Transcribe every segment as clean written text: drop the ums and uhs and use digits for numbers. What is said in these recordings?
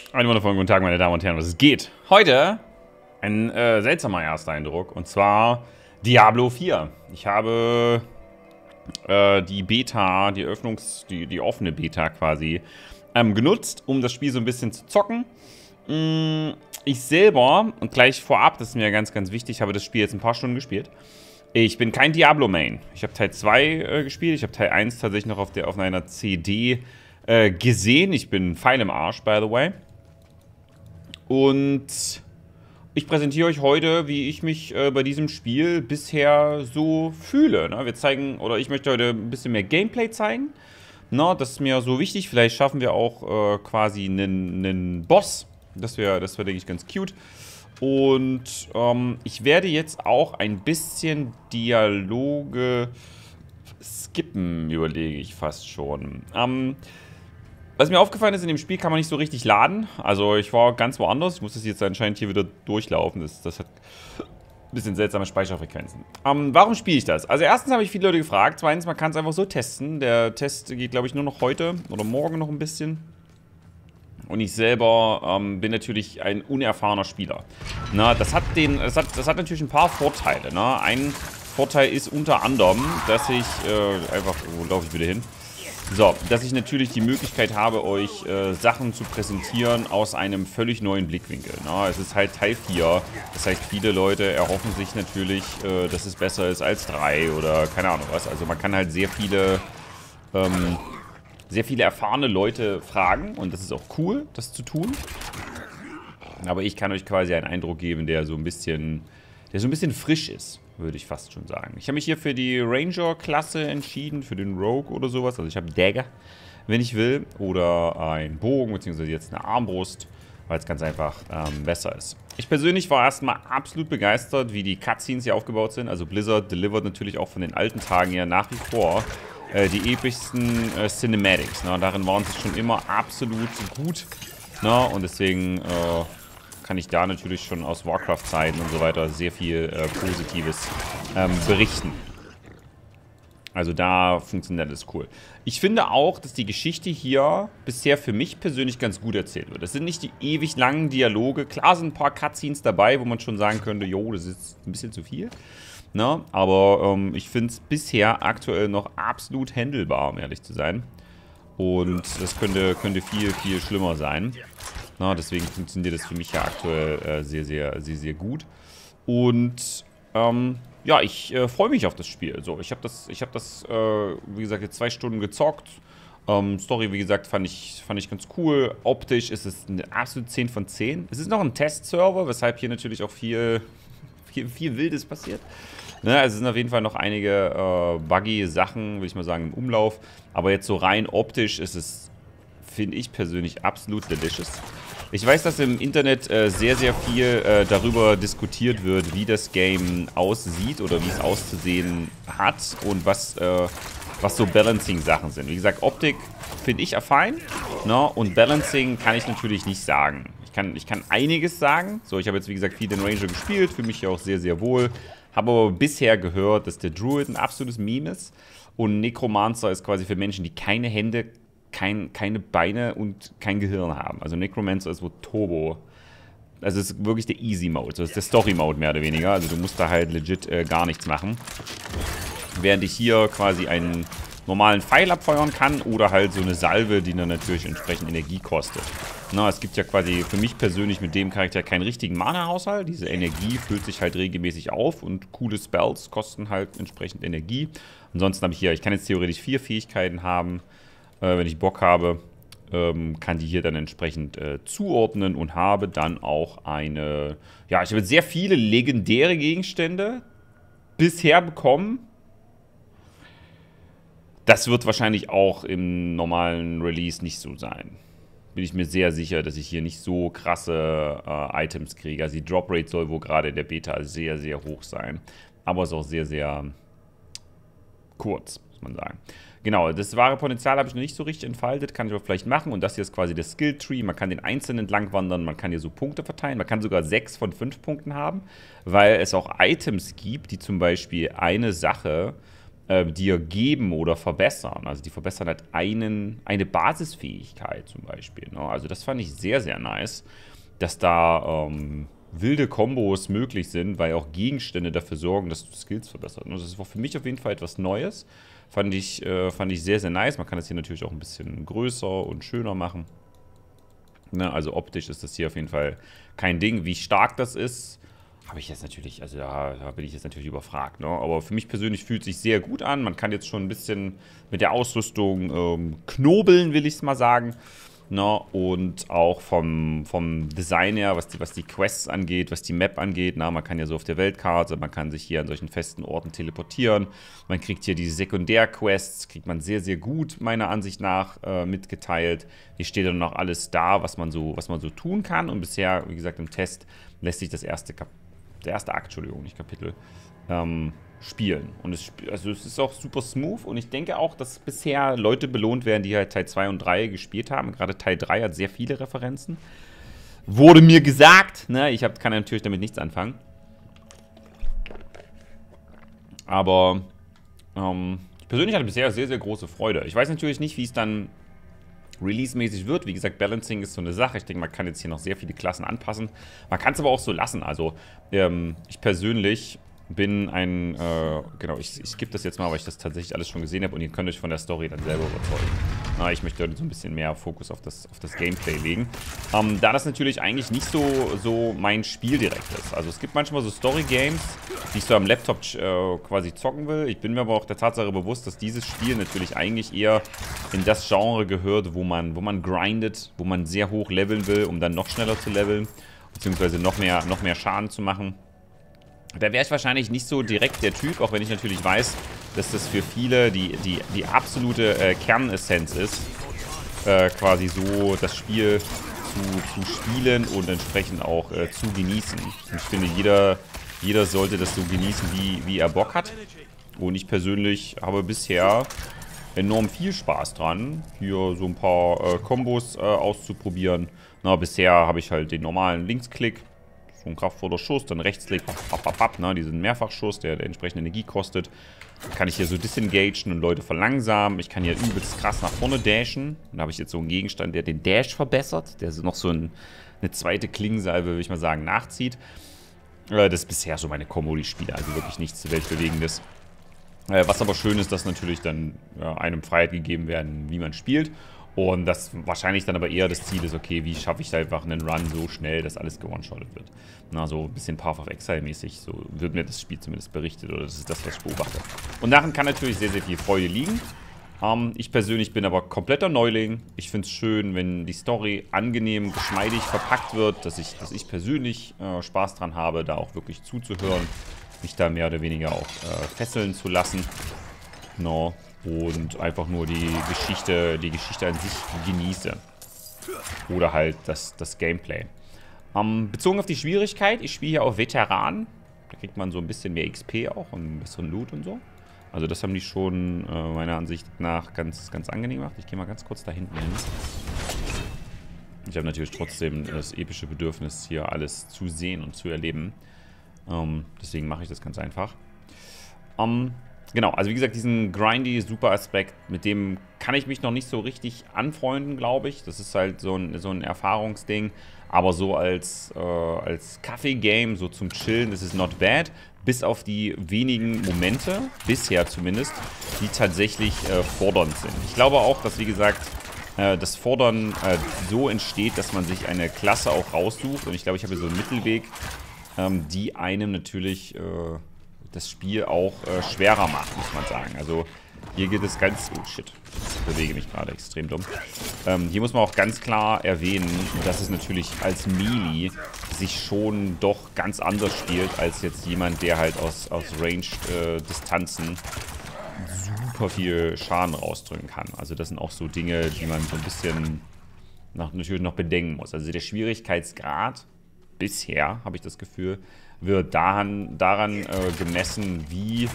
Einen wundervollen guten Tag, meine Damen und Herren, was es geht. Heute ein seltsamer Ersteindruck, und zwar Diablo 4. Ich habe die Beta, die offene Beta quasi genutzt, um das Spiel so ein bisschen zu zocken. Ich selber, und gleich vorab, das ist mir ganz, ganz wichtig, habe das Spiel jetzt ein paar Stunden gespielt. Ich bin kein Diablo-Main. Ich habe Teil 2 gespielt, ich habe Teil 1 tatsächlich noch auf einer CD gesehen. Ich bin fein im Arsch, by the way. Und ich präsentiere euch heute, wie ich mich bei diesem Spiel bisher so fühle. Ne? Ich möchte heute ein bisschen mehr Gameplay zeigen. Na, das ist mir so wichtig. Vielleicht schaffen wir auch quasi einen Boss. Das wäre, denke ich, ganz cute. Und ich werde jetzt auch ein bisschen Dialoge skippen, überlege ich fast schon. Was mir aufgefallen ist, in dem Spiel kann man nicht so richtig laden. Also ich war ganz woanders. Ich muss das jetzt anscheinend hier wieder durchlaufen. Das hat ein bisschen seltsame Speicherfrequenzen. Warum spiele ich das? Also erstens habe ich viele Leute gefragt. Zweitens, man kann es einfach so testen. Der Test geht, glaube ich, nur noch heute oder morgen noch ein bisschen. Und ich selber bin natürlich ein unerfahrener Spieler. Na, das hat natürlich ein paar Vorteile. Ne? Ein Vorteil ist unter anderem, dass ich wo laufe ich wieder hin? So, dass ich natürlich die Möglichkeit habe, euch Sachen zu präsentieren aus einem völlig neuen Blickwinkel. Ne? Es ist halt Teil 4, das heißt, viele Leute erhoffen sich natürlich, dass es besser ist als 3 oder keine Ahnung was. Also man kann halt sehr viele erfahrene Leute fragen und das ist auch cool, das zu tun. Aber ich kann euch quasi einen Eindruck geben, der so ein bisschen frisch ist, würde ich fast schon sagen. Ich habe mich hier für die Ranger-Klasse entschieden, für den Rogue oder sowas. Also ich habe Dagger, wenn ich will, oder ein Bogen, beziehungsweise jetzt eine Armbrust, weil es ganz einfach besser ist. Ich persönlich war erstmal absolut begeistert, wie die Cutscenes hier aufgebaut sind. Also Blizzard delivert natürlich auch von den alten Tagen her nach wie vor die epischsten Cinematics. Ne? Darin waren sie schon immer absolut gut. Ne? Und deswegen kann ich da natürlich schon aus Warcraft-Zeiten und so weiter sehr viel Positives berichten. Also da funktioniert das cool. Ich finde auch, dass die Geschichte hier bisher für mich persönlich ganz gut erzählt wird. Das sind nicht die ewig langen Dialoge. Klar sind ein paar Cutscenes dabei, wo man schon sagen könnte, jo, das ist ein bisschen zu viel. Ne? Aber ich finde es bisher aktuell noch absolut handelbar, um ehrlich zu sein. Und das könnte viel, viel schlimmer sein. Na, deswegen funktioniert das für mich ja aktuell sehr gut. Und ja, ich freue mich auf das Spiel. So, ich habe das wie gesagt, jetzt 2 Stunden gezockt. Story, wie gesagt, fand ich ganz cool. Optisch ist es eine absolute 10 von 10. Es ist noch ein Testserver, weshalb hier natürlich auch viel Wildes passiert. Ne, also es sind auf jeden Fall noch einige buggy Sachen, würde ich mal sagen, im Umlauf. Aber jetzt so rein optisch ist es, finde ich persönlich, absolut delicious. Ich weiß, dass im Internet sehr viel darüber diskutiert wird, wie das Game aussieht oder wie es auszusehen hat und was so Balancing-Sachen sind. Wie gesagt, Optik finde ich fein, ne? Und Balancing kann ich natürlich nicht sagen. Ich kann einiges sagen. So, ich habe jetzt, wie gesagt, viel den Ranger gespielt, fühle mich hier auch sehr wohl. Habe aber bisher gehört, dass der Druid ein absolutes Meme ist und Necromancer ist quasi für Menschen, die keine Hände, keine Beine und kein Gehirn haben. Also Necromancer ist wohl Turbo. Also es ist wirklich der Easy Mode. Das ist der Story Mode mehr oder weniger. Also du musst da halt legit gar nichts machen. Während ich hier quasi einen normalen Pfeil abfeuern kann oder halt so eine Salve, die dann natürlich entsprechend Energie kostet. Na, es gibt ja quasi für mich persönlich mit dem Charakter keinen richtigen Mana-Haushalt. Diese Energie füllt sich halt regelmäßig auf und coole Spells kosten halt entsprechend Energie. Ansonsten habe ich kann jetzt theoretisch 4 Fähigkeiten haben. Wenn ich Bock habe, kann die hier dann entsprechend zuordnen und habe dann auch eine... Ja, ich habe sehr viele legendäre Gegenstände bisher bekommen. Das wird wahrscheinlich auch im normalen Release nicht so sein. Bin ich mir sehr sicher, dass ich hier nicht so krasse Items kriege. Also die Drop Rate soll wohl gerade in der Beta sehr hoch sein. Aber ist auch sehr kurz, muss man sagen. Genau, das wahre Potenzial habe ich noch nicht so richtig entfaltet, kann ich aber vielleicht machen. Und das hier ist quasi der Skill Tree. Man kann den einzeln entlang wandern, man kann hier so Punkte verteilen. Man kann sogar 6 von 5 Punkten haben, weil es auch Items gibt, die zum Beispiel eine Sache dir geben oder verbessern. Also die verbessern halt eine Basisfähigkeit zum Beispiel. Ne? Also das fand ich sehr, sehr nice, dass da wilde Kombos möglich sind, weil auch Gegenstände dafür sorgen, dass du Skills verbessert. Und das war für mich auf jeden Fall etwas Neues. Fand ich sehr, sehr nice. Man kann das hier natürlich auch ein bisschen größer und schöner machen. Ne? Also optisch ist das hier auf jeden Fall kein Ding. Wie stark das ist, habe ich jetzt natürlich, also da bin ich jetzt natürlich überfragt. Ne? Aber für mich persönlich fühlt es sich sehr gut an. Man kann jetzt schon ein bisschen mit der Ausrüstung knobeln, will ich es mal sagen. Ne? Und auch vom Design her, was die Quests angeht, was die Map angeht. Na, man kann ja so auf der Weltkarte, man kann sich hier an solchen festen Orten teleportieren. Man kriegt hier diese Sekundärquests, kriegt man sehr, sehr gut, meiner Ansicht nach, mitgeteilt. Hier steht dann noch alles da, was man so tun kann. Und bisher, wie gesagt, im Test lässt sich der erste Akt, Entschuldigung, nicht Kapitel, spielen. Und es ist auch super smooth und ich denke auch, dass bisher Leute belohnt werden, die halt Teil 2 und 3 gespielt haben. Gerade Teil 3 hat sehr viele Referenzen. Wurde mir gesagt, ne? Kann natürlich damit nichts anfangen. Aber ich persönlich hatte bisher sehr, sehr große Freude. Ich weiß natürlich nicht, wie es dann release-mäßig wird. Wie gesagt, Balancing ist so eine Sache. Ich denke, man kann jetzt hier noch sehr viele Klassen anpassen. Man kann es aber auch so lassen. Also ich persönlich bin genau, ich skippe das jetzt mal, weil ich das tatsächlich alles schon gesehen habe und ihr könnt euch von der Story dann selber überzeugen. Ich möchte so ein bisschen mehr Fokus auf das Gameplay legen. Da das natürlich eigentlich nicht so mein Spiel direkt ist. Also es gibt manchmal so Story-Games, die ich so am Laptop quasi zocken will. Ich bin mir aber auch der Tatsache bewusst, dass dieses Spiel natürlich eigentlich eher in das Genre gehört, wo man grindet, wo man sehr hoch leveln will, um dann noch schneller zu leveln, beziehungsweise noch mehr Schaden zu machen. Da wäre ich wahrscheinlich nicht so direkt der Typ, auch wenn ich natürlich weiß, dass das für viele die absolute Kernessenz ist, quasi so das Spiel zu spielen und entsprechend auch zu genießen. Und ich finde, jeder sollte das so genießen, wie er Bock hat. Und ich persönlich habe bisher enorm viel Spaß dran, hier so ein paar Kombos auszuprobieren. Bisher habe ich halt den normalen Linksklick, so ein kraftvoller Schuss, dann Rechtsklick, diesen Mehrfachschuss, der entsprechend Energie kostet. Dann kann ich hier so disengagen und Leute verlangsamen. Ich kann hier übelst krass nach vorne dashen. Und da habe ich jetzt so einen Gegenstand, der den Dash verbessert, der so noch so eine zweite Klingensalve, würde ich mal sagen, nachzieht. Das ist bisher so meine Kombo, die ich spiele, also wirklich nichts Weltbewegendes. Was aber schön ist, dass natürlich dann einem Freiheit gegeben werden, wie man spielt. Und das wahrscheinlich dann aber eher das Ziel ist, okay, wie schaffe ich da einfach einen Run so schnell, dass alles gewone-shottet wird. So ein bisschen Path of Exile-mäßig, so wird mir das Spiel zumindest berichtet, oder das ist das, was ich beobachte. Und darin kann natürlich sehr, sehr viel Freude liegen. Ich persönlich bin aber kompletter Neuling. Ich finde es schön, wenn die Story angenehm, geschmeidig verpackt wird, dass ich persönlich Spaß dran habe, da auch wirklich zuzuhören, mich da mehr oder weniger auch fesseln zu lassen. Und einfach nur die Geschichte an sich genieße. Oder halt das Gameplay. Bezogen auf die Schwierigkeit, ich spiele hier auf Veteran. Da kriegt man so ein bisschen mehr XP auch und ein bisschen Loot und so. Also das haben die schon meiner Ansicht nach ganz, ganz angenehm gemacht. Ich gehe mal ganz kurz da hinten hin. Ich habe natürlich trotzdem das epische Bedürfnis, hier alles zu sehen und zu erleben. Deswegen mache ich das ganz einfach. Genau, also wie gesagt, diesen grindy Super-Aspekt, mit dem kann ich mich noch nicht so richtig anfreunden, glaube ich. Das ist halt so ein Erfahrungsding. Aber so als Kaffee-Game, so zum Chillen, das ist not bad. Bis auf die wenigen Momente, bisher zumindest, die tatsächlich fordernd sind. Ich glaube auch, dass, wie gesagt, das Fordern so entsteht, dass man sich eine Klasse auch raussucht. Und ich glaube, ich habe so einen Mittelweg, die einem natürlich das Spiel auch schwerer macht, muss man sagen. Also hier geht es ganz... Oh shit, ich bewege mich gerade extrem dumm. Hier muss man auch ganz klar erwähnen, dass es natürlich als Melee sich schon doch ganz anders spielt, als jetzt jemand, der halt aus Ranged-Distanzen super viel Schaden rausdrücken kann. Also das sind auch so Dinge, die man so ein bisschen natürlich noch bedenken muss. Also der Schwierigkeitsgrad bisher, habe ich das Gefühl, wird daran gemessen, wie,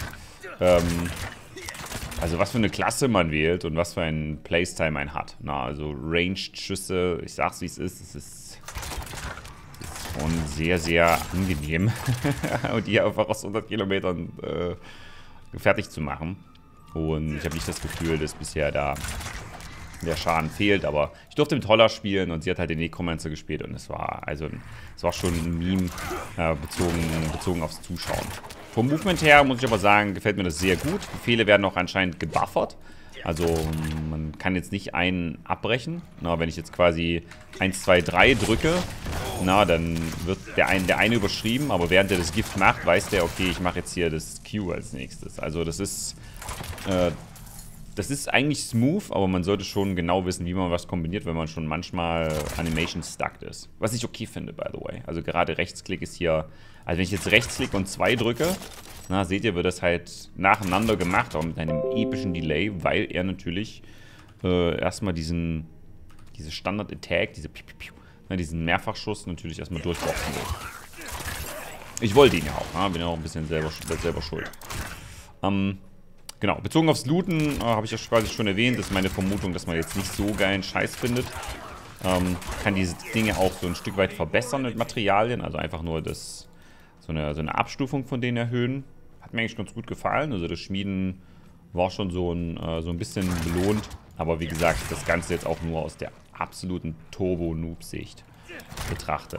also was für eine Klasse man wählt und was für ein Playstyle man hat. Also Ranged-Schüsse, ich sag's wie es ist schon sehr, sehr angenehm. Und die einfach aus 100 Kilometern fertig zu machen. Und ich habe nicht das Gefühl, dass bisher da der Schaden fehlt, aber ich durfte mit Holler spielen und sie hat halt den Necromancer gespielt und es war schon ein Meme bezogen aufs Zuschauen. Vom Movement her muss ich aber sagen, gefällt mir das sehr gut. Befehle werden auch anscheinend gebuffert. Also man kann jetzt nicht einen abbrechen. Na, wenn ich jetzt quasi 1, 2, 3 drücke, na, dann wird der eine überschrieben, aber während er das Gift macht, weiß der, okay, ich mache jetzt hier das Q als nächstes. Also das ist eigentlich smooth, aber man sollte schon genau wissen, wie man was kombiniert, wenn man schon manchmal Animation stuck ist. Was ich okay finde, by the way. Also gerade Rechtsklick ist hier, also wenn ich jetzt Rechtsklick und 2 drücke, na, seht ihr, wird das halt nacheinander gemacht, aber mit einem epischen Delay, weil er natürlich erstmal diese Standard-Attack, diesen Mehrfachschuss natürlich erstmal durchboxen will. Ich wollte ihn ja auch, bin ja auch ein bisschen selber schuld. Genau, bezogen aufs Looten habe ich ja quasi schon erwähnt, das ist meine Vermutung, dass man jetzt nicht so geilen Scheiß findet. Kann diese Dinge auch so ein Stück weit verbessern mit Materialien, also einfach nur so eine Abstufung von denen erhöhen. Hat mir eigentlich ganz gut gefallen, also das Schmieden war schon so ein bisschen belohnt, aber wie gesagt, das Ganze jetzt auch nur aus der absoluten Turbo-Noob-Sicht betrachtet.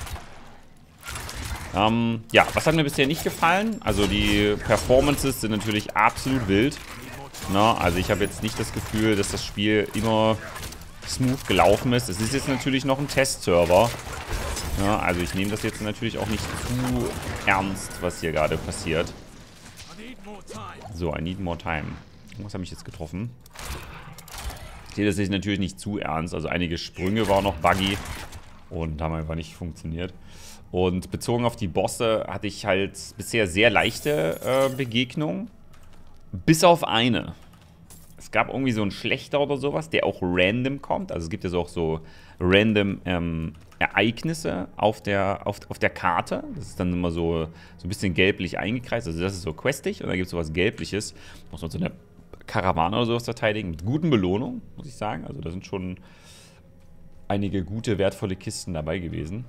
Ja, was hat mir bisher nicht gefallen? Also die Performances sind natürlich absolut wild. Na, also ich habe jetzt nicht das Gefühl, dass das Spiel immer smooth gelaufen ist. Es ist jetzt natürlich noch ein Testserver. Ja, also ich nehme das jetzt natürlich auch nicht zu ernst, was hier gerade passiert. So, I need more time. Was habe ich jetzt getroffen? Ich sehe das jetzt natürlich nicht zu ernst. Also einige Sprünge waren noch buggy und haben einfach nicht funktioniert. Und bezogen auf die Bosse hatte ich halt bisher sehr leichte Begegnungen. Bis auf eine. Es gab irgendwie so einen Schlechter oder sowas, der auch random kommt. Also es gibt ja auch so random Ereignisse auf der Karte. Das ist dann immer so ein bisschen gelblich eingekreist. Also das ist so questig. Und dann gibt es sowas Gelbliches. Muss man so eine Karawane oder sowas verteidigen. Mit guten Belohnungen, muss ich sagen. Also da sind schon einige gute, wertvolle Kisten dabei gewesen.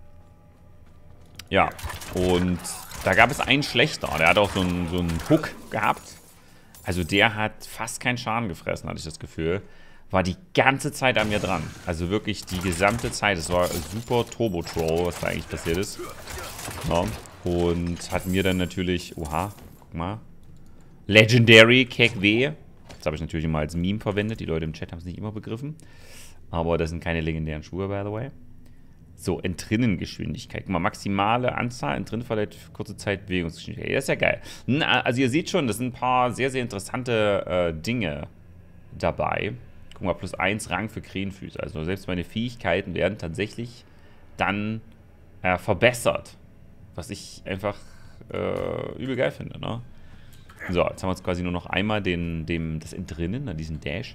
Ja, und da gab es einen Schlechter. Der hat auch so einen Hook gehabt. Also der hat fast keinen Schaden gefressen, hatte ich das Gefühl. War die ganze Zeit an mir dran. Also wirklich die gesamte Zeit. Es war super Turbo-Troll, was da eigentlich passiert ist. Ja, und hat mir dann natürlich... Oha, guck mal. Legendary Keck W. Das habe ich natürlich immer als Meme verwendet. Die Leute im Chat haben es nicht immer begriffen. Aber das sind keine legendären Schuhe, by the way. So, Entrinnengeschwindigkeit. Guck mal, maximale Anzahl Entrinnen verleiht für kurze Zeit Bewegungsgeschwindigkeit. Das ist ja geil. Also ihr seht schon, das sind ein paar sehr, sehr interessante Dinge dabei. Guck mal, +1 Rang für Krähenfüße. Also selbst meine Fähigkeiten werden tatsächlich dann verbessert. Was ich einfach übel geil finde, ne? So, jetzt haben wir jetzt quasi nur noch einmal das Entrinnen, diesen Dash.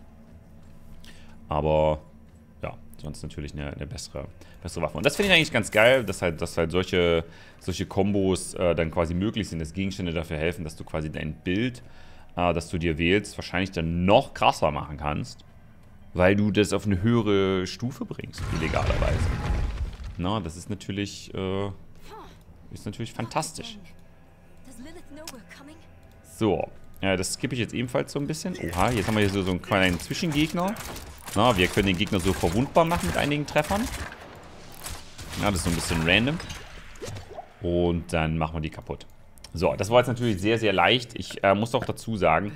Aber ja, sonst natürlich eine bessere Waffe. Und das finde ich eigentlich ganz geil, dass halt solche Kombos dann quasi möglich sind, dass Gegenstände dafür helfen, dass du quasi dein Bild, das du dir wählst, wahrscheinlich dann noch krasser machen kannst, weil du das auf eine höhere Stufe bringst, illegalerweise. Na, das ist natürlich fantastisch. So, das skippe ich jetzt ebenfalls so ein bisschen. Oha, jetzt haben wir hier so einen kleinen Zwischengegner. Na, wir können den Gegner so verwundbar machen mit einigen Treffern. Ja, das ist so ein bisschen random. Und dann machen wir die kaputt. So, das war jetzt natürlich sehr, sehr leicht. Ich muss auch dazu sagen,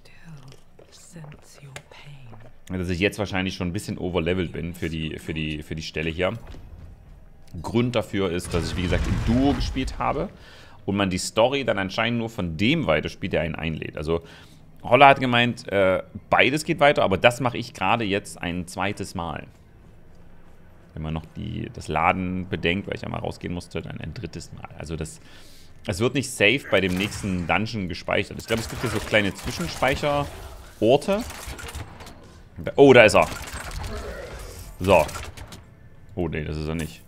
dass ich jetzt wahrscheinlich schon ein bisschen overlevelt bin für die Stelle hier. Grund dafür ist, dass ich, wie gesagt, im Duo gespielt habe und man die Story dann anscheinend nur von dem weiterspielt, der einen einlädt. Also Holler hat gemeint, beides geht weiter, aber das mache ich gerade jetzt ein zweites Mal. Wenn man noch das Laden bedenkt, weil ich ja mal rausgehen musste, dann ein drittes Mal. Also es wird nicht safe bei dem nächsten Dungeon gespeichert. Ich glaube, es gibt hier so kleine Zwischenspeicherorte. Oh, da ist er. So. Oh, nee, das ist er nicht.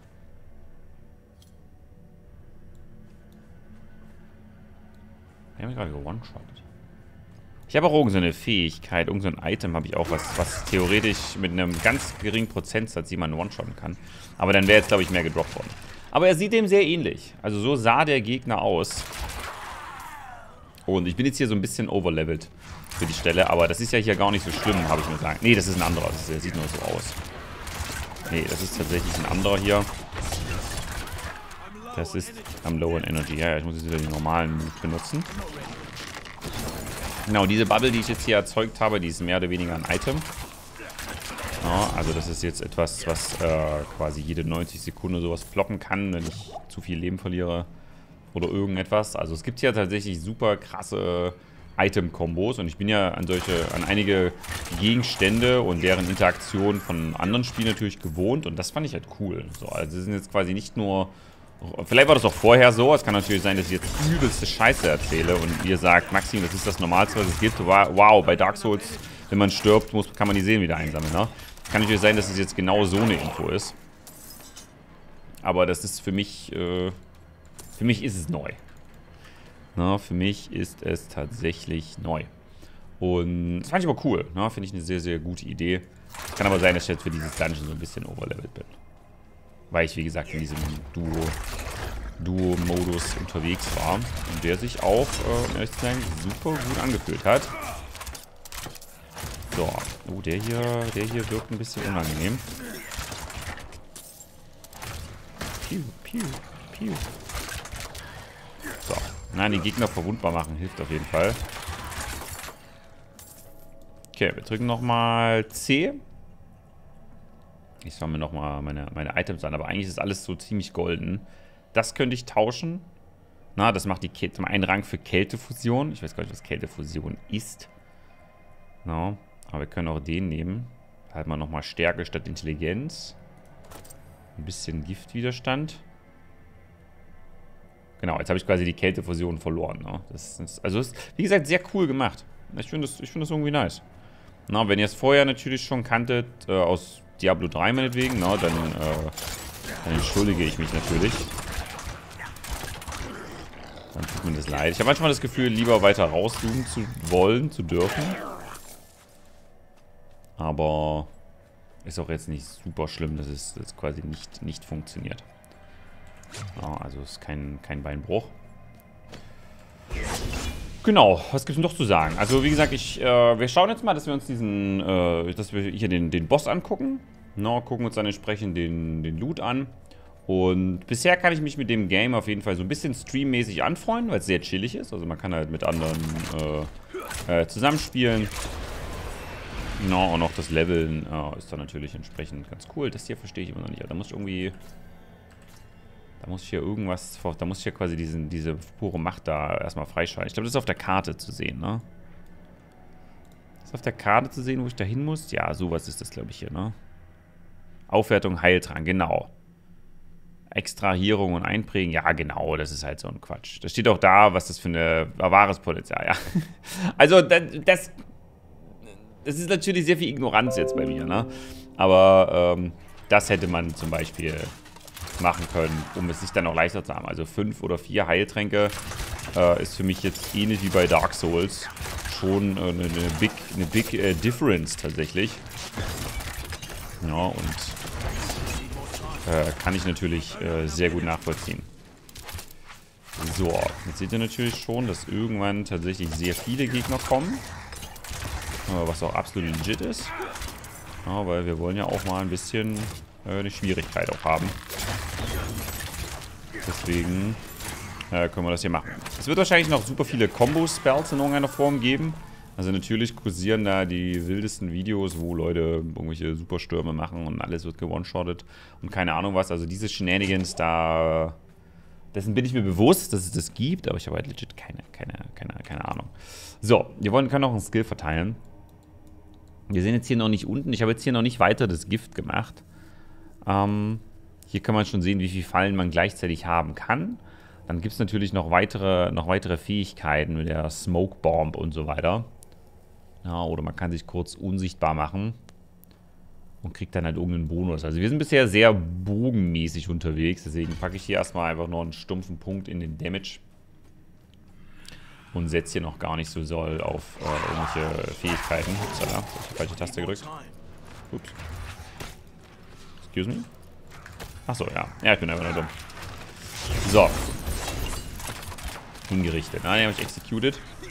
Ich habe mich gerade gewone-shottet. Ich habe auch irgendeine Fähigkeit, irgendein Item habe ich auch, was theoretisch mit einem ganz geringen Prozentsatz jemanden one-shotten kann. Aber dann wäre jetzt, glaube ich, mehr gedroppt worden. Aber er sieht dem sehr ähnlich. Also so sah der Gegner aus. Und ich bin jetzt hier so ein bisschen overlevelt für die Stelle, aber das ist ja hier gar nicht so schlimm, habe ich mir gesagt. Nee, das ist ein anderer, der sieht nur so aus. Nee, das ist tatsächlich ein anderer hier. Das ist am Low on Energy. Ja, ich muss jetzt wieder den normalen Move benutzen. Genau, diese Bubble, die ich jetzt hier erzeugt habe, die ist mehr oder weniger ein Item. Ja, also das ist jetzt etwas, was quasi jede 90 Sekunden sowas ploppen kann, wenn ich zu viel Leben verliere oder irgendetwas. Also es gibt hier tatsächlich super krasse Item-Kombos und ich bin ja an einige Gegenstände und deren Interaktion von anderen Spielen natürlich gewohnt und das fand ich halt cool. So, also es sind jetzt quasi nicht nur, vielleicht war das auch vorher so, es kann natürlich sein, dass ich jetzt übelste Scheiße erzähle und ihr sagt, Maxim, das ist das Normalste, was es gibt. Wow, bei Dark Souls, wenn man stirbt, kann man die Seelen wieder einsammeln, ne? Kann natürlich sein, dass es jetzt genau so eine Info ist. Aber das ist für mich ist es neu. Na, für mich ist es tatsächlich neu. Und das fand ich aber cool. Ne? Finde ich eine sehr, sehr gute Idee. Es kann aber sein, dass ich jetzt für dieses Dungeon so ein bisschen overlevelt bin. Weil ich, wie gesagt, in diesem Duo-Modus unterwegs war. Und der sich auch, um ehrlich zu sein, super gut angefühlt hat. So. Oh, der hier wirkt ein bisschen unangenehm. Piu, piu, piu. So. Nein, die Gegner verwundbar machen hilft auf jeden Fall. Okay, wir drücken nochmal C. Ich schaue mir nochmal meine Items an, aber eigentlich ist alles so ziemlich golden. Das könnte ich tauschen. Na, das macht zum einen Rang für Kältefusion. Ich weiß gar nicht, was Kältefusion ist. No. Aber wir können auch den nehmen. Da hat man nochmal Stärke statt Intelligenz. Ein bisschen Giftwiderstand. Genau, jetzt habe ich quasi die Kältefusion verloren. Ne? Das ist, wie gesagt, sehr cool gemacht. Ich finde das irgendwie nice. Na, wenn ihr es vorher natürlich schon kanntet, aus Diablo 3 meinetwegen, na, dann entschuldige ich mich natürlich. Dann tut mir das leid. Ich habe manchmal das Gefühl, lieber weiter rauszoomen zu wollen, zu dürfen. Aber ist auch jetzt nicht super schlimm, dass es quasi nicht funktioniert. Ja, also ist kein Beinbruch. Genau, was gibt es noch zu sagen? Also wie gesagt, wir schauen jetzt mal, dass wir uns dass wir hier den Boss angucken. No, gucken uns dann entsprechend den Loot an. Und bisher kann ich mich mit dem Game auf jeden Fall so ein bisschen streammäßig anfreunden, weil es sehr chillig ist. Also man kann halt mit anderen zusammenspielen. No, und auch das Leveln ist dann natürlich entsprechend ganz cool. Das hier verstehe ich immer noch nicht. Da muss ich hier irgendwas, da muss ich ja quasi diese pure Macht da erstmal freischalten. Ich glaube, das ist auf der Karte zu sehen, ne? Ist auf der Karte zu sehen, wo ich da hin muss? Ja, sowas ist das, glaube ich, hier, ne? Aufwertung, Heiltrank, genau. Extrahierung und Einprägen, ja, genau, das ist halt so ein Quatsch. Da steht auch da, was das für ein wahres Potenzial, ja. Also, das ist natürlich sehr viel Ignoranz jetzt bei mir, ne? Aber das hätte man zum Beispiel machen können, um es sich dann auch leichter zu haben. Also 5 oder 4 Heiltränke ist für mich jetzt ähnlich wie bei Dark Souls schon eine big Difference tatsächlich. Ja, und kann ich natürlich sehr gut nachvollziehen. So, jetzt seht ihr natürlich schon, dass irgendwann tatsächlich sehr viele Gegner kommen. Was auch absolut legit ist. Ja, weil wir wollen ja auch mal ein bisschen eine Schwierigkeit auch haben. Deswegen können wir das hier machen. Es wird wahrscheinlich noch super viele Combo-Spells in irgendeiner Form geben. Also natürlich kursieren da die wildesten Videos, wo Leute irgendwelche Superstürme machen und alles wird gewone-shottet und keine Ahnung was. Also diese Shenanigans da, dessen bin ich mir bewusst, dass es das gibt, aber ich habe halt legit keine Ahnung. So, können noch einen Skill verteilen. Wir sehen jetzt hier noch nicht unten. Ich habe jetzt hier noch nicht weiter das Gift gemacht. Hier kann man schon sehen, wie viele Fallen man gleichzeitig haben kann. Dann gibt es natürlich noch weitere Fähigkeiten mit der Smoke Bomb und so weiter. Ja, oder man kann sich kurz unsichtbar machen und kriegt dann halt irgendeinen Bonus. Also wir sind bisher sehr bogenmäßig unterwegs, deswegen packe ich hier erstmal einfach nur einen stumpfen Punkt in den Damage. Und setze hier noch gar nicht so doll auf irgendwelche Fähigkeiten. Upsala, ich habe die falsche Taste gedrückt. Ups. Excuse me? Achso, ja. Ja, ich bin einfach nur dumm. So. Hingerichtet. Ah, den habe ich executed.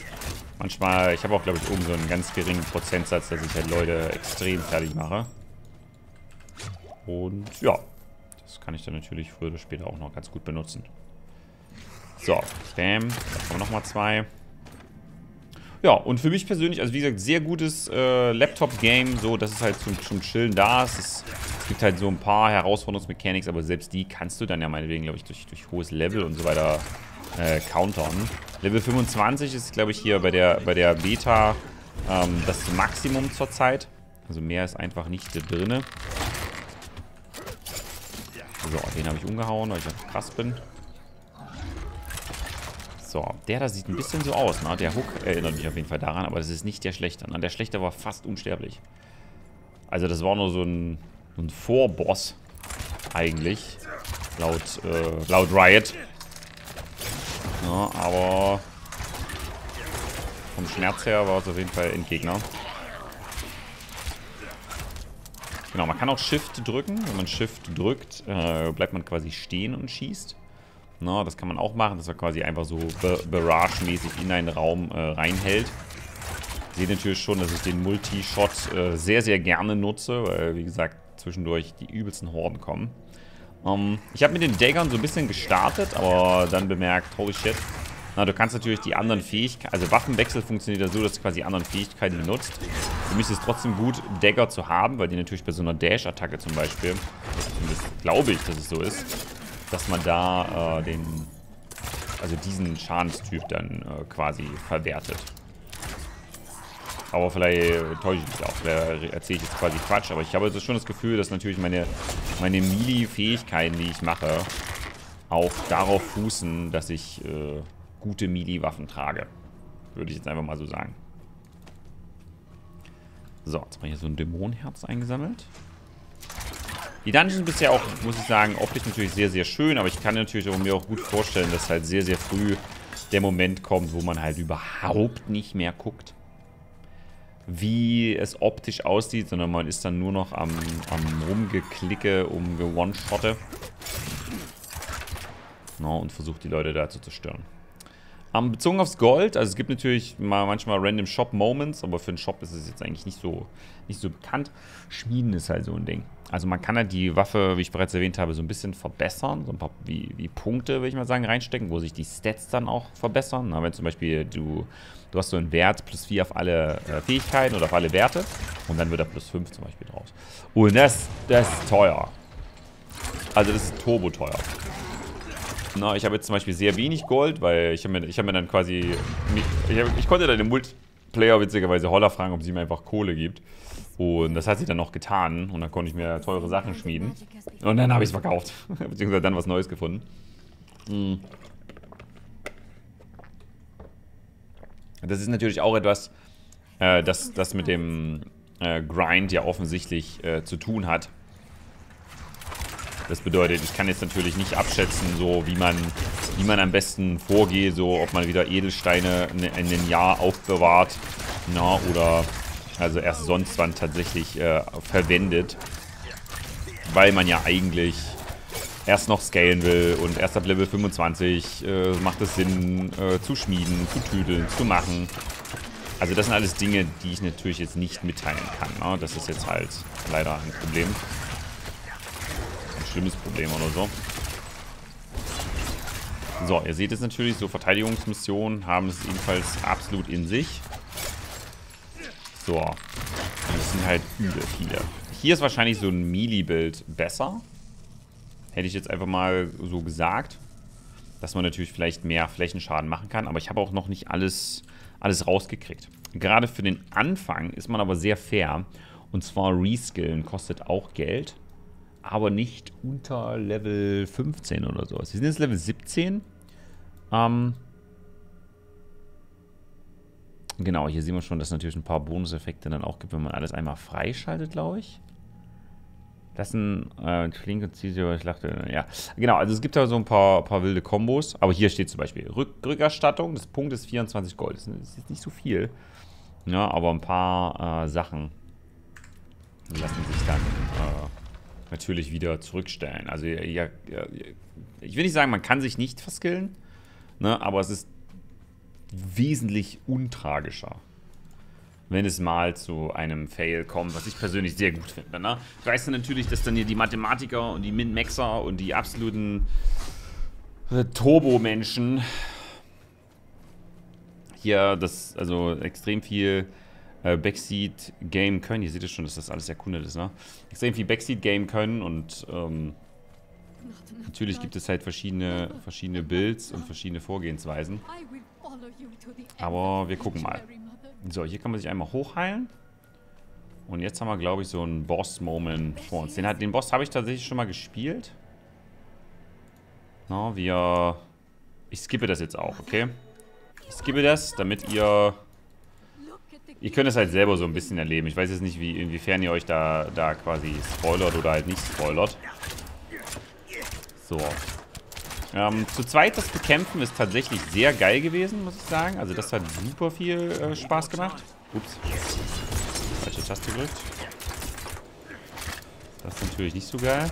Manchmal, ich habe auch, glaube ich, oben so einen ganz geringen Prozentsatz, dass ich halt Leute extrem fertig mache. Und ja, das kann ich dann natürlich früher oder später auch noch ganz gut benutzen. So, bam, da kommen nochmal 2. Ja, und für mich persönlich, also wie gesagt, sehr gutes Laptop-Game, so, dass es halt zum Chillen da ist. Es gibt halt so ein paar Herausforderungsmechanics, aber selbst die kannst du dann ja meinetwegen, glaube ich, durch hohes Level und so weiter countern. Level 25 ist, glaube ich, hier bei der Beta das Maximum zurzeit. Also mehr ist einfach nicht drin. So, den habe ich umgehauen, weil ich einfach krass bin. So, der da sieht ein bisschen so aus, ne? Der Hook erinnert mich auf jeden Fall daran, aber das ist nicht der Schlechte. Ne? Der Schlechte war fast unsterblich. Also das war nur so ein Vorboss, eigentlich. Laut Riot. Ja, aber vom Schmerz her war es auf jeden Fall Endgegner. Genau, man kann auch Shift drücken. Wenn man Shift drückt, bleibt man quasi stehen und schießt. Na, das kann man auch machen, dass man quasi einfach so Barrage-mäßig in einen Raum reinhält. Ich sehe natürlich schon, dass ich den Multi-Shot sehr, sehr gerne nutze, weil, wie gesagt, zwischendurch die übelsten Horden kommen. Ich habe mit den Daggern so ein bisschen gestartet, aber dann bemerkt, holy shit. Na, du kannst natürlich die anderen Fähigkeiten, also Waffenwechsel funktioniert ja so, dass du quasi die anderen Fähigkeiten benutzt. Für mich ist es trotzdem gut, Dagger zu haben, weil die natürlich bei so einer Dash-Attacke zum Beispiel, zumindest glaube ich, dass es so ist, dass man da diesen Schadenstyp dann quasi verwertet. Aber vielleicht täusche ich mich auch, vielleicht erzähle ich jetzt quasi Quatsch, aber ich habe also schon das Gefühl, dass natürlich meine Melee-Fähigkeiten, die ich mache, auch darauf fußen, dass ich gute Melee-Waffen trage. Würde ich jetzt einfach mal so sagen. So, jetzt haben wir hier so ein Dämonenherz eingesammelt. Die Dungeons sind bisher auch, muss ich sagen, optisch natürlich sehr, sehr schön, aber ich kann natürlich mir auch gut vorstellen, dass halt sehr, sehr früh der Moment kommt, wo man halt überhaupt nicht mehr guckt, wie es optisch aussieht, sondern man ist dann nur noch am Rumgeklicke, One-Shotte. No, und versucht die Leute da zu zerstören. Bezogen aufs Gold, also es gibt natürlich manchmal random Shop-Moments, aber für einen Shop ist es jetzt eigentlich nicht so bekannt. Schmieden ist halt so ein Ding. Also man kann halt die Waffe, wie ich bereits erwähnt habe, so ein bisschen verbessern. So ein paar wie Punkte, würde ich mal sagen, reinstecken, wo sich die Stats dann auch verbessern. Na, wenn zum Beispiel du hast so einen Wert +4 auf alle Fähigkeiten oder auf alle Werte und dann wird da +5 zum Beispiel draus. Und das ist teuer. Also das ist turbo teuer. Na, ich habe jetzt zum Beispiel sehr wenig Gold, weil ich hab mir dann quasi... Ich konnte dann im Multiplayer witzigerweise Holler fragen, ob sie mir einfach Kohle gibt. Und das hat sie dann noch getan. Und dann konnte ich mir teure Sachen schmieden. Und dann habe ich es verkauft. Beziehungsweise dann was Neues gefunden. Das ist natürlich auch etwas, das mit dem Grind ja offensichtlich zu tun hat. Das bedeutet, ich kann jetzt natürlich nicht abschätzen, so wie man am besten vorgeht, so ob man wieder Edelsteine in einem Jahr aufbewahrt, na, oder also erst sonst wann tatsächlich verwendet, weil man ja eigentlich erst noch scalen will und erst ab Level 25 macht es Sinn zu schmieden, zu tüdeln, zu machen. Also das sind alles Dinge, die ich natürlich jetzt nicht mitteilen kann, ne? Das ist jetzt halt leider ein Problem. Schlimmes Problem oder so. So, ihr seht es natürlich, so Verteidigungsmissionen haben es ebenfalls absolut in sich. So. Und das sind halt übel viele. Hier ist wahrscheinlich so ein Melee-Bild besser. Hätte ich jetzt einfach mal so gesagt. Dass man natürlich vielleicht mehr Flächenschaden machen kann. Aber ich habe auch noch nicht alles rausgekriegt. Gerade für den Anfang ist man aber sehr fair. Und zwar Reskillen kostet auch Geld. Aber nicht unter Level 15 oder so. Wir sind jetzt Level 17. Genau, hier sehen wir schon, dass es natürlich ein paar Bonuseffekte dann auch gibt, wenn man alles einmal freischaltet, glaube ich. Das sind Klinke und Zielsicher Schlacht. Ja, genau, also es gibt da so ein paar wilde Kombos. Aber hier steht zum Beispiel Rückerstattung. Das Punkt ist 24 Gold. Das ist jetzt nicht so viel. Ja, aber ein paar Sachen lassen sich dann natürlich wieder zurückstellen. Also ich will nicht sagen, man kann sich nicht verskillen, ne, aber es ist wesentlich untragischer, wenn es mal zu einem Fail kommt, was ich persönlich sehr gut finde. Ne? Ich weiß natürlich, dass dann hier die Mathematiker und die Min-Maxer und die absoluten Turbo-Menschen hier also extrem viel Backseat-Game können. Ihr seht es schon, dass das alles erkundet ist, ne? Extrem viel Backseat-Game können und natürlich gibt es halt verschiedene Builds und verschiedene Vorgehensweisen. Aber wir gucken mal. So, hier kann man sich einmal hochheilen. Und jetzt haben wir, glaube ich, so einen Boss-Moment vor uns. Den Boss habe ich tatsächlich schon mal gespielt. Na, ich skippe das jetzt auch, okay? Ich skippe das, damit ihr könnt es halt selber so ein bisschen erleben. Ich weiß jetzt nicht, inwiefern ihr euch da quasi spoilert oder halt nicht spoilert. So. Zu zweit das Bekämpfen ist tatsächlich sehr geil gewesen, muss ich sagen. Also das hat super viel Spaß gemacht. Ups. Falsche Taste gedrückt. Das ist natürlich nicht so geil.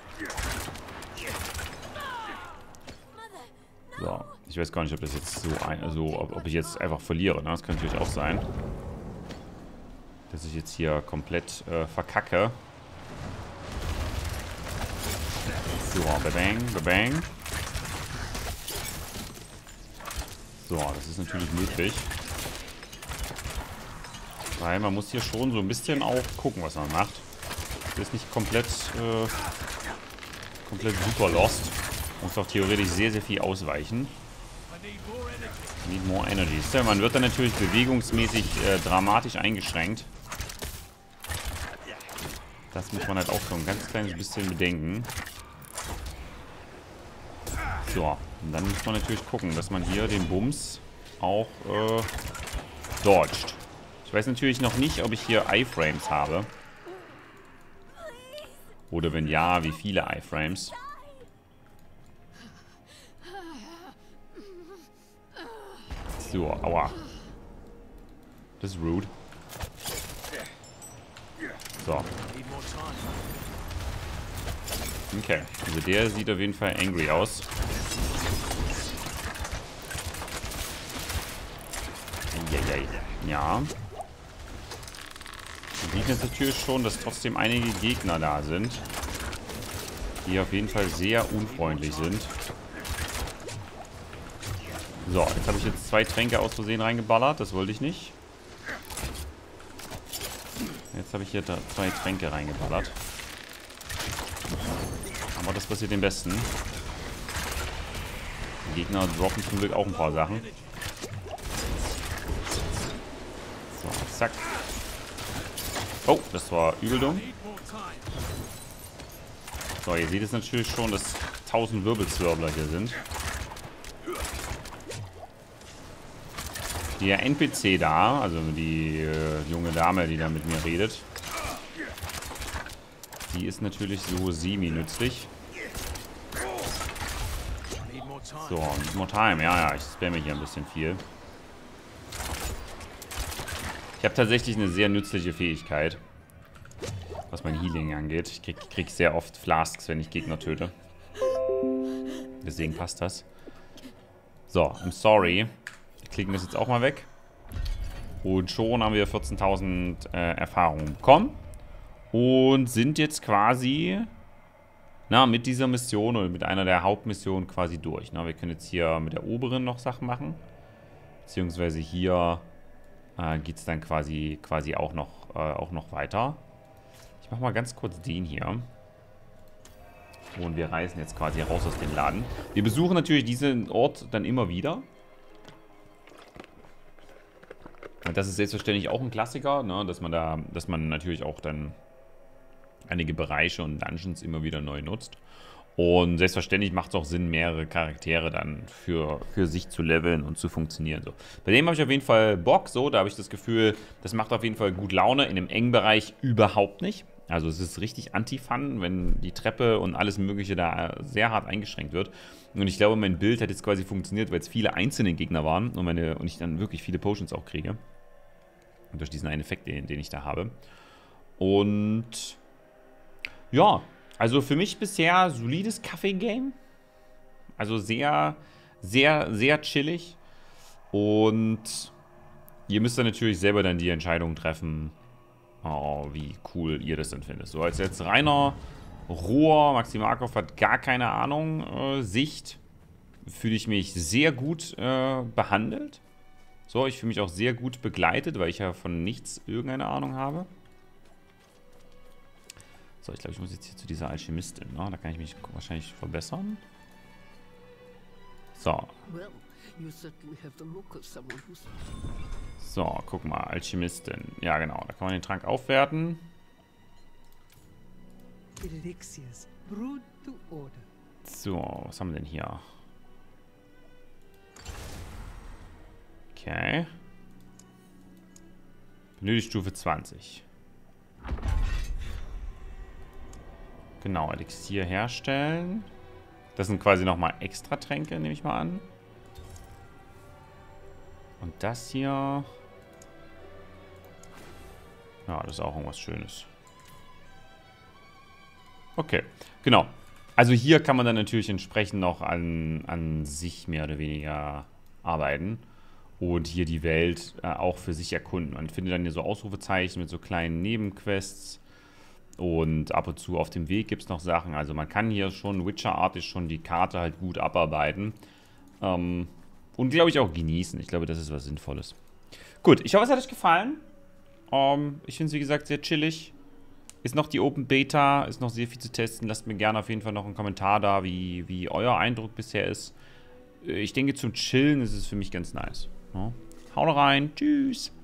So. Ich weiß gar nicht, ob das jetzt ob ich jetzt einfach verliere. Ne? Das kann natürlich auch sein. Dass ich jetzt hier komplett verkacke. So, babang, babang. So, das ist natürlich möglich. Weil man muss hier schon so ein bisschen auch gucken, was man macht. Das ist nicht komplett super lost. Muss auch theoretisch sehr, sehr viel ausweichen. Need more energy. So, man wird dann natürlich bewegungsmäßig dramatisch eingeschränkt. Das muss man halt auch so ein ganz kleines bisschen bedenken. So, und dann muss man natürlich gucken, dass man hier den Bums auch dodgt. Ich weiß natürlich noch nicht, ob ich hier Iframes habe. Oder wenn ja, wie viele Iframes. So, aua. Das ist rude. So. Okay, also der sieht auf jeden Fall angry aus. Ja. Man sieht jetzt natürlich schon, dass trotzdem einige Gegner da sind, die auf jeden Fall sehr unfreundlich sind. So, jetzt habe ich jetzt 2 Tränke aus Versehen reingeballert. Das wollte ich nicht. Jetzt habe ich hier 2 Tränke reingeballert. Aber das passiert dem Besten. Die Gegner droppen zum Glück auch ein paar Sachen. So, zack. Oh, das war übel dumm. So, ihr seht es natürlich schon, dass 1000 Wirbelzwirbler hier sind. Der NPC da, also die junge Dame, die da mit mir redet, die ist natürlich so semi-nützlich. So, need more time. Ja, ich spamme hier ein bisschen viel. Ich habe tatsächlich eine sehr nützliche Fähigkeit, was mein Healing angeht. Ich krieg sehr oft Flasks, wenn ich Gegner töte. Deswegen passt das. So, I'm sorry. Wir klicken das jetzt auch mal weg. Und schon haben wir 14.000 Erfahrungen bekommen. Und sind jetzt quasi mit dieser Mission oder mit einer der Hauptmissionen quasi durch. Wir können jetzt hier mit der oberen noch Sachen machen. Beziehungsweise hier geht es dann quasi auch noch weiter. Ich mache mal ganz kurz den hier. Und wir reisen jetzt quasi raus aus dem Laden. Wir besuchen natürlich diesen Ort dann immer wieder. Und das ist selbstverständlich auch ein Klassiker, ne? dass man natürlich auch dann einige Bereiche und Dungeons immer wieder neu nutzt. Und selbstverständlich macht es auch Sinn, mehrere Charaktere dann für sich zu leveln und zu funktionieren. So. Bei dem habe ich auf jeden Fall Bock. So, da habe ich das Gefühl, das macht auf jeden Fall gut Laune. In dem engen Bereich überhaupt nicht. Also es ist richtig Anti-Fun, wenn die Treppe und alles Mögliche da sehr hart eingeschränkt wird. Und ich glaube, mein Bild hat jetzt quasi funktioniert, weil es viele einzelne Gegner waren und ich dann wirklich viele Potions auch kriege. Und durch diesen einen Effekt, den ich da habe. Und ja, also für mich bisher solides Kaffee-Game. Also sehr, sehr, sehr chillig. Und ihr müsst dann natürlich selber dann die Entscheidung treffen, wie cool ihr das dann findet. So, als jetzt reiner, roher, Maxi Markov hat gar keine Ahnung, Sicht, fühle ich mich sehr gut behandelt. So, ich fühle mich auch sehr gut begleitet, weil ich ja von nichts irgendeine Ahnung habe. So, ich glaube, ich muss jetzt hier zu dieser Alchemistin, ne? Da kann ich mich wahrscheinlich verbessern. So. So, guck mal, Alchemistin. Ja, genau, da kann man den Trank aufwerten. So, was haben wir denn hier? Okay. Benötigt Stufe 20. Genau, Elixier herstellen. Das sind quasi nochmal extra Tränke, nehme ich mal an. Und das hier... Ja, das ist auch irgendwas Schönes. Okay, genau. Also hier kann man dann natürlich entsprechend noch an sich mehr oder weniger arbeiten. Und hier die Welt auch für sich erkunden. Man findet dann hier so Ausrufezeichen mit so kleinen Nebenquests. Und ab und zu auf dem Weg gibt es noch Sachen. Also man kann hier schon Witcher-artig schon die Karte halt gut abarbeiten. Und glaube ich auch genießen. Ich glaube, das ist was Sinnvolles. Gut, ich hoffe, es hat euch gefallen. Ich finde es, wie gesagt, sehr chillig. Ist noch die Open Beta, ist noch sehr viel zu testen. Lasst mir gerne auf jeden Fall noch einen Kommentar da, wie euer Eindruck bisher ist. Ich denke, zum Chillen ist es für mich ganz nice. Ja. Haut rein, tschüss.